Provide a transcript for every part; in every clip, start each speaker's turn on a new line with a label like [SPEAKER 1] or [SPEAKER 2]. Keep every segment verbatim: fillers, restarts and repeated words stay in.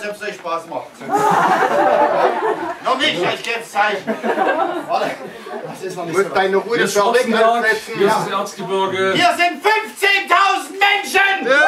[SPEAKER 1] ob es euch Spaß macht. Noch nicht, ich gebe es Zeichen. Warte, das ist noch nicht so. Du musst deine Ruhe
[SPEAKER 2] für
[SPEAKER 1] Rückwärts setzen.
[SPEAKER 2] Hier ist das Erzgebirge.
[SPEAKER 1] Hier sind fünfzehntausend Menschen! Ja.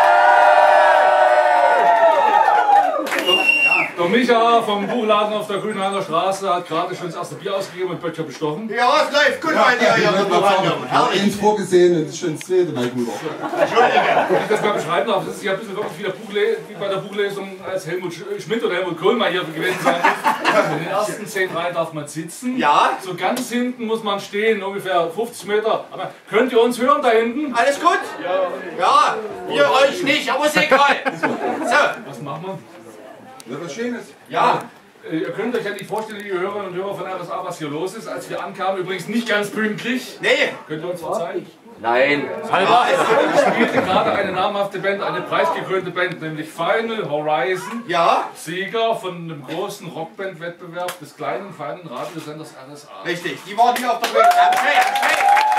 [SPEAKER 2] Der Micha vom Buchladen auf der Grünhainer Straße hat gerade schon das erste Bier ausgegeben und Böttcher bestochen.
[SPEAKER 1] Ja, es läuft gut bei dir hier.
[SPEAKER 3] Ich habe vorgesehen und das ist schon das zweite Mal gut.
[SPEAKER 1] Entschuldige.
[SPEAKER 2] Wenn ich das mal beschreiben darf, das ist ja ein bisschen wirklich wie, der Buchle wie bei der Buchlesung, als Helmut Schmidt oder Helmut Kohl mal hier gewesen sein ist. In den ersten zehn Reihen darf man sitzen.
[SPEAKER 1] Ja.
[SPEAKER 2] So ganz hinten muss man stehen, ungefähr fünfzig Meter. Aber könnt ihr uns hören da hinten?
[SPEAKER 1] Alles gut? Ja. Ja, wir euch nicht, aber ist egal. So.
[SPEAKER 2] Was machen wir?
[SPEAKER 3] Ja, was Schönes.
[SPEAKER 1] Ja.
[SPEAKER 2] Äh, Ihr könnt euch ja nicht vorstellen, liebe Hörerinnen und Hörer von R S A, was hier los ist. Als wir ankamen, übrigens nicht ganz pünktlich.
[SPEAKER 1] Nee.
[SPEAKER 2] Könnt ihr uns verzeihen?
[SPEAKER 4] Nein.
[SPEAKER 1] Halber.
[SPEAKER 2] Es spielte gerade eine namhafte Band, eine preisgekrönte Band, nämlich Final Horizon.
[SPEAKER 1] Ja.
[SPEAKER 2] Sieger von einem großen Rockband-Wettbewerb des kleinen, feinen Radiosenders R S A.
[SPEAKER 1] Richtig, die waren hier auf der Bühne. Hey, hey.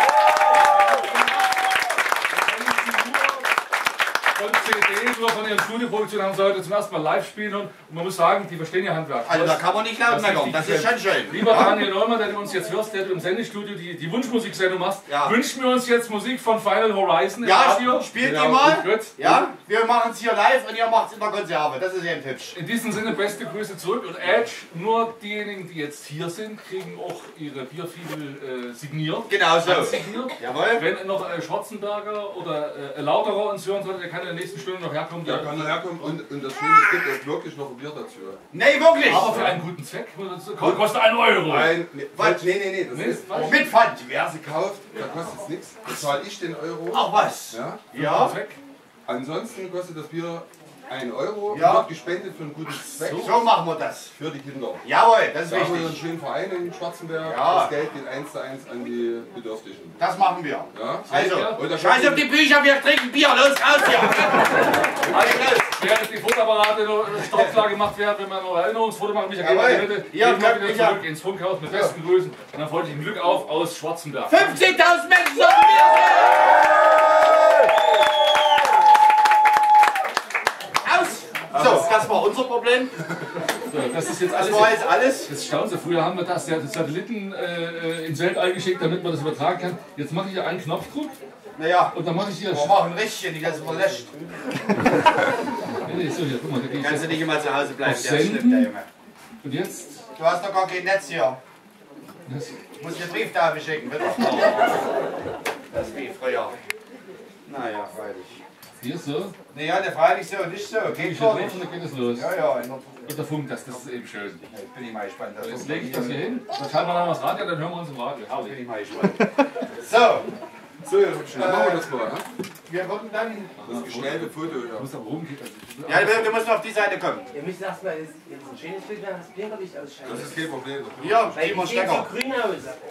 [SPEAKER 2] Von C D, nur von ihren Studioproduktionen haben sie heute zum ersten Mal live spielen und man muss sagen, die verstehen ihr Handwerk.
[SPEAKER 1] Also da kann man nicht laut meckern, das ist schon schön.
[SPEAKER 2] Lieber Daniel Neumann, der du uns jetzt hörst, der du im Sendestudio die, die Wunschmusiksendung machst,
[SPEAKER 1] Ja.
[SPEAKER 2] wünschen wir uns jetzt Musik von Final Horizon im
[SPEAKER 1] Ja,
[SPEAKER 2] Radio.
[SPEAKER 1] spielt
[SPEAKER 2] Genau.
[SPEAKER 1] die mal.
[SPEAKER 2] Gut.
[SPEAKER 1] Ja, wir machen es hier live und ihr macht es in der Konserve. Das ist eben hübsch.
[SPEAKER 2] In diesem Sinne beste Grüße zurück und Edge, nur diejenigen, die jetzt hier sind, kriegen auch ihre Bierfibel äh, signiert.
[SPEAKER 1] Genau so.
[SPEAKER 2] Signiert.
[SPEAKER 1] Jawohl.
[SPEAKER 2] Wenn noch äh, Schwarzenberger oder äh, Lauterer uns hören sollte, der kann in der nächsten Stunde noch herkommen.
[SPEAKER 3] Ja, kann er herkommen und, und das Schöne, es gibt auch wirklich noch ein Bier dazu.
[SPEAKER 1] Nee, wirklich.
[SPEAKER 2] Aber für einen guten Zweck das kostet ein Euro.
[SPEAKER 3] Ein, nee,
[SPEAKER 1] Was?
[SPEAKER 3] nee, nee, nee, das
[SPEAKER 2] Nee,
[SPEAKER 3] ist,
[SPEAKER 2] was?
[SPEAKER 1] Mit Pfand.
[SPEAKER 3] wer sie kauft, da kostet es nichts. Da zahle ich den Euro.
[SPEAKER 1] Ach was.
[SPEAKER 3] Ja.
[SPEAKER 1] Ja.
[SPEAKER 2] Zweck.
[SPEAKER 3] Ansonsten kostet das Bier ein Euro
[SPEAKER 1] Ja.
[SPEAKER 3] und wird gespendet für einen guten Zweck.
[SPEAKER 1] So machen wir das.
[SPEAKER 3] Für die Kinder.
[SPEAKER 1] Jawohl, das ist
[SPEAKER 3] Da haben wir einen
[SPEAKER 1] wichtig.
[SPEAKER 3] schönen Verein in Schwarzenberg.
[SPEAKER 1] Ja.
[SPEAKER 3] Das Geld geht eins zu eins an die Bedürftigen.
[SPEAKER 1] Das machen wir.
[SPEAKER 3] Ja.
[SPEAKER 1] Also,
[SPEAKER 3] Und da
[SPEAKER 1] scheiß auf die Bücher, wir trinken Bier. Los, raus hier. Also, los.
[SPEAKER 2] Während die Fotoapparate noch stoppklar gemacht werden, wenn wir noch ein Erinnerungsfoto machen, Micha, gehen
[SPEAKER 1] Jawohl.
[SPEAKER 2] wir bitte
[SPEAKER 1] Ja,
[SPEAKER 2] gehen wir
[SPEAKER 1] könnt
[SPEAKER 2] wieder
[SPEAKER 1] Micha.
[SPEAKER 2] zurück ins Funkhaus mit besten Grüßen und dann freundlichen Glück auf aus Schwarzenberg.
[SPEAKER 1] fünfzehntausend Menschen sollen wir Aus! So, das war unser Problem.
[SPEAKER 2] So, das ist jetzt
[SPEAKER 1] Das
[SPEAKER 2] alles.
[SPEAKER 1] war jetzt alles.
[SPEAKER 2] Das staunt so. Früher haben wir das, ja, die Satelliten äh, ins Weltall geschickt, damit man das übertragen kann. Jetzt mache ich hier einen Knopfdruck
[SPEAKER 1] Naja,
[SPEAKER 2] und dann mache ich hier.
[SPEAKER 1] wir machen richtig, nicht dass es verlässt.
[SPEAKER 2] Nee, so, hier, guck mal, da gehe ich
[SPEAKER 1] Kannst du
[SPEAKER 2] jetzt.
[SPEAKER 1] nicht immer zu Hause bleiben,
[SPEAKER 2] Auf
[SPEAKER 1] der ist schlimm,
[SPEAKER 2] Senden.
[SPEAKER 1] der Junge.
[SPEAKER 2] Und jetzt.
[SPEAKER 1] Du hast doch gar kein Netz hier.
[SPEAKER 2] Das,
[SPEAKER 1] Ich muss dir Brieftafel schicken, bitte. Das ist wie früher. Naja, freilich.
[SPEAKER 2] hier so.
[SPEAKER 1] Naja, ne, freilich so, nicht so.
[SPEAKER 2] Gehe
[SPEAKER 1] Geht
[SPEAKER 2] ich hier
[SPEAKER 1] gar
[SPEAKER 2] drauf
[SPEAKER 1] nicht.
[SPEAKER 2] und dann geht es los.
[SPEAKER 1] Ja, ja, in der
[SPEAKER 2] Und der Funk, das, das ist eben schön.
[SPEAKER 1] Jetzt bin ich mal gespannt. Das
[SPEAKER 2] Jetzt lege ich das hier hin, dann schalten wir dann das Radio, dann hören wir uns im Radio.
[SPEAKER 1] Jetzt bin ich mal gespannt. So,
[SPEAKER 3] So, ja, schnell machen wir das mal. Ne?
[SPEAKER 1] wir würden dann...
[SPEAKER 3] Das geschnellte Foto.
[SPEAKER 2] Du
[SPEAKER 3] Ja.
[SPEAKER 2] musst aber rumgehen.
[SPEAKER 1] Ja, du musst noch auf die Seite kommen.
[SPEAKER 4] Ihr müsst erstmal jetzt ein schönes Bild machen, das Blinkerlicht ausschalten.
[SPEAKER 3] Das ist kein Problem.
[SPEAKER 1] Hier,
[SPEAKER 4] Weil
[SPEAKER 1] gib mal
[SPEAKER 4] ich sehe so
[SPEAKER 1] Stecker.
[SPEAKER 4] grün aus.